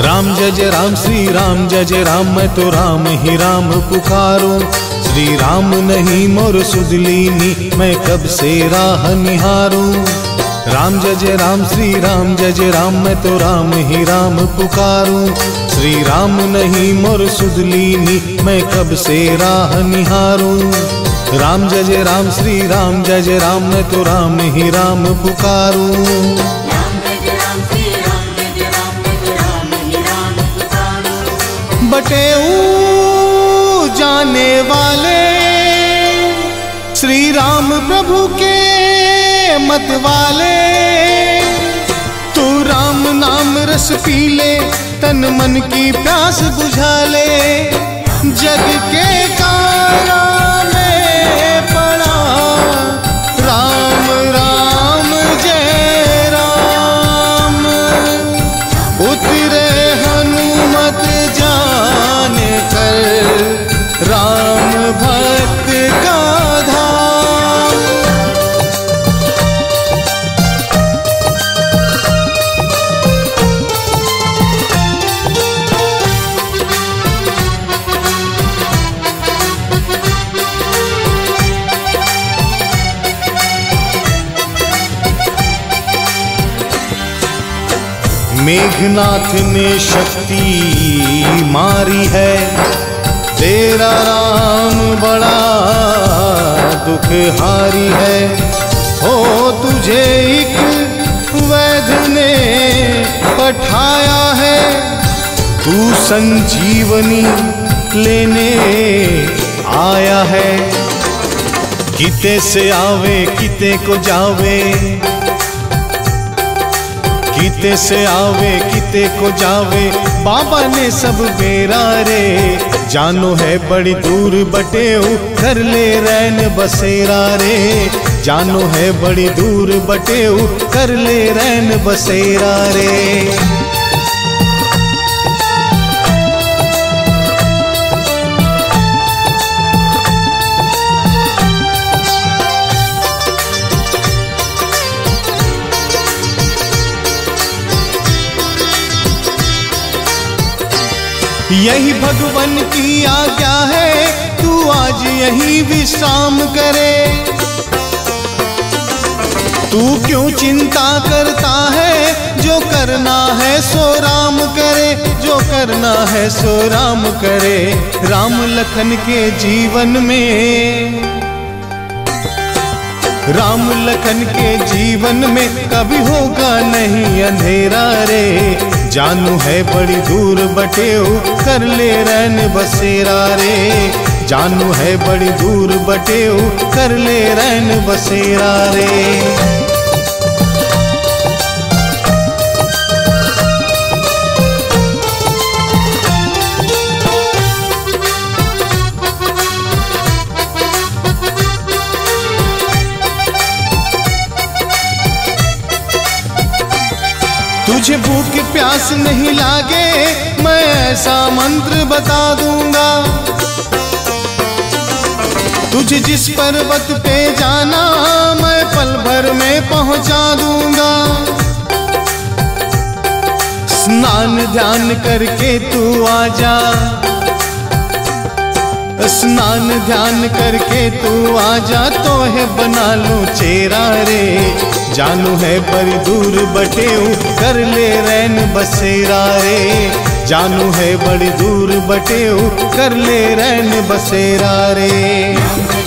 राम जय जय राम, श्री राम जय जय राम, मैं तो राम ही राम पुकारूं। श्री राम नहीं मोर सुधलीनी, मैं कब से राह निहारूं। राम जय जय राम, श्री राम जय जय राम, मैं तो राम ही राम पुकारूं। श्री राम नहीं मोर सुधलीनी, मैं कब से राह निहारूं। राम जय जय राम, श्री राम जय जय राम, मैं तो राम ही राम पुकारूं। बटेऊ जाने वाले श्री राम प्रभु के मत वाले, तू राम नाम रस पी ले, तन मन की प्यास बुझा ले। जग के कारा में पड़ा राम राम जय राम, उतरे हनुमत जान कर राम भक्त का धाम। मेघनाथ ने शक्ति मारी है, तेरा राम बड़ा दुखहारी है। हो तुझे एक वैद्य ने पठाया है, तू संजीवनी लेने आया है। किते से आवे किते को जावे, किते से आवे किते को जावे, बाबा ने सब बेरा रे। जानो है बड़ी दूर बटेऊ, कर ले रैन बसेरा रे। जानो है बड़ी दूर बटेऊ, कर ले रैन बसेरा रे। यही भगवान की आज्ञा है, तू आज यही विश्राम करे। तू क्यों चिंता करता है, जो करना है सो राम करे। जो करना है सो राम करे। राम लखन के जीवन में, राम लखन के जीवन में कभी होगा नहीं अंधेरा रे। जानू है बड़ी दूर बटेऊ, कर ले रैन बसेरा रे। जानू है बड़ी दूर बटेऊ, कर ले रैन बसेरा रे। तुझे भूख प्यास नहीं लागे, मैं ऐसा मंत्र बता दूंगा। तुझे जिस पर्वत पे जाना, मैं पल भर में पहुंचा दूंगा। स्नान ध्यान करके तू आजा, स्नान ध्यान करके तू आजा, तो है बना लूं चेहरा रे। जानू है बड़ी दूर बटेऊ, कर ले रैन बसेरा रे। जानू है बड़ी दूर बटेऊ, कर ले रैन बसेरा रे।